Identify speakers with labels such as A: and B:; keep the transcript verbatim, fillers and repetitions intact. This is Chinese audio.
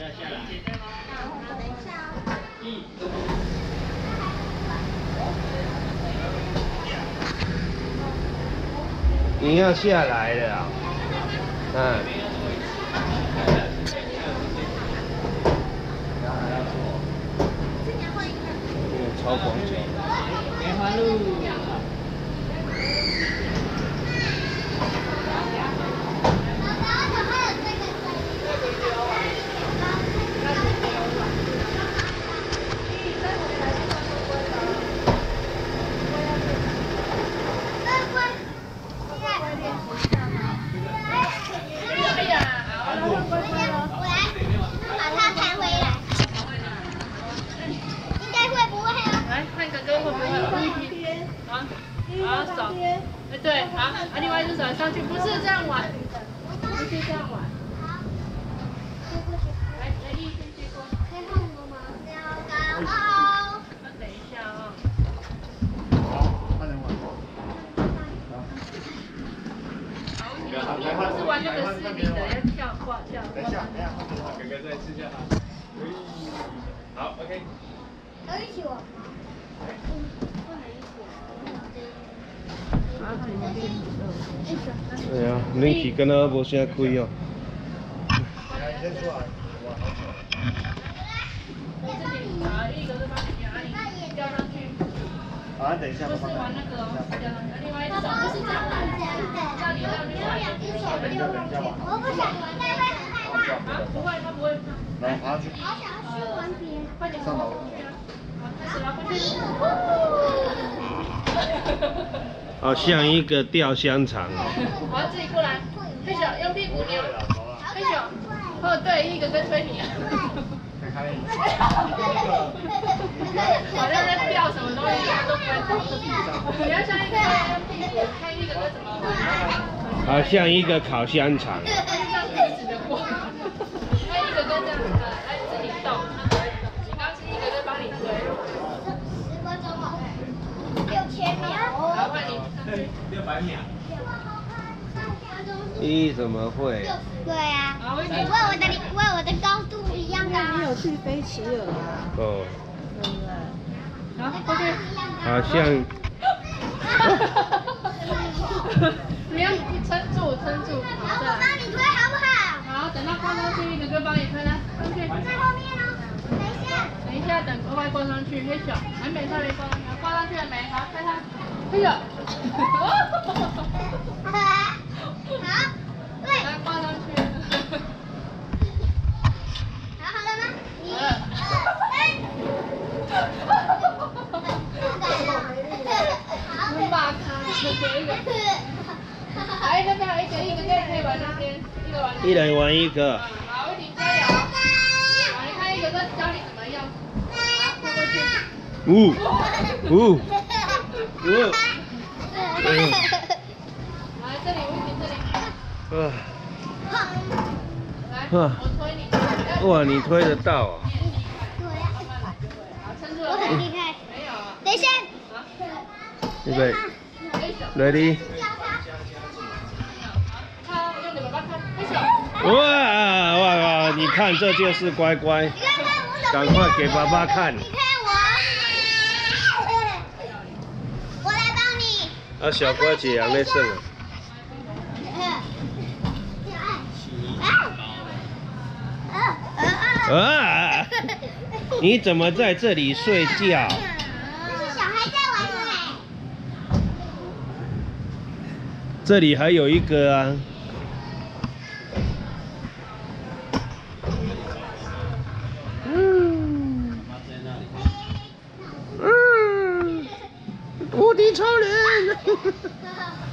A: 你要下来了啊！嗯。超广角。梅花鹿。
B: 好，手，哎对，好，啊，另外一只手上去，不是这样玩，不是这样玩。来，来，一先接过。可以换我吗？好。那等一下啊。好，快点玩。好，你不是玩那个视频的，要跳挂跳。等一下，等一下，哥哥再试一下哈。好 ，OK。要一起玩吗？
A: 对啊，冷气敢若无啥开哦。
B: 先出来，好，一个是帮你拿，你吊上去。好，等一下。就是玩那个哦，吊上去。另外一只手不是这样玩，叫你让另外一只手吊上去。我不想玩，但会很害怕。啊，不会，他不会怕。来，爬上去。好想要去玩别的。快点上楼。好，开始了，快去。
A: 好像一个吊香肠
B: 哦。好，自己过来，黑手用屁股扭，黑手，哦对，一个跟推你。好像在吊什么东西，他都不会动。你要像一个用屁股，看一个跟怎么玩。
A: 好像一个烤香肠。
B: 这样直直的过。看一个跟这样子，来自己动，他不会动。你刚是一个在帮你推。十分钟哦，六千秒。好，换你。
C: 六百秒。
A: 咦，怎么会？
D: 对啊，为我的为我的高度一样的。
E: 你有去飞骑尔啊？
A: 哦。
E: 对不对？
B: 然后过去。
A: 好像。
B: 你要撑住，撑住。
D: 好，我帮你推好不好？
B: 好，等到挂上去，哥哥帮你推了，上去。
D: 在后面哦。等一下。
B: 等一下，等乖乖挂上去，黑手，还没，还没挂上去，挂上去了没？好，开它。黑手。好。对。来，挂上去。
D: 好，好了吗？一、二、三。
B: 能把卡一个一个。哎，那边还有一个，一个可以玩那边，一个玩。
A: 一人玩一个。
B: 好，一起加油。好，你看一个在教你怎么样。好，过过去。
A: 呜呜呜。
B: 来这里，我一起这里。
A: 啊。
B: 来，我推你。
A: 哇，你推得到啊！
B: 好，撑住了。
D: 我很厉害。
B: 没有。
D: 等一下。
A: 预备 ，ready。
B: 看，用你爸爸看，黑手。
A: 哇哇哇！你看，这就是乖乖，赶快给爸爸看。
D: 你看我，我来帮你。
A: 啊，小乖姐养在剩啊。啊！你怎么在这里睡觉？
D: 是小孩在玩的嘞。
A: 这里还有一个啊。嗯。嗯。无敌超人。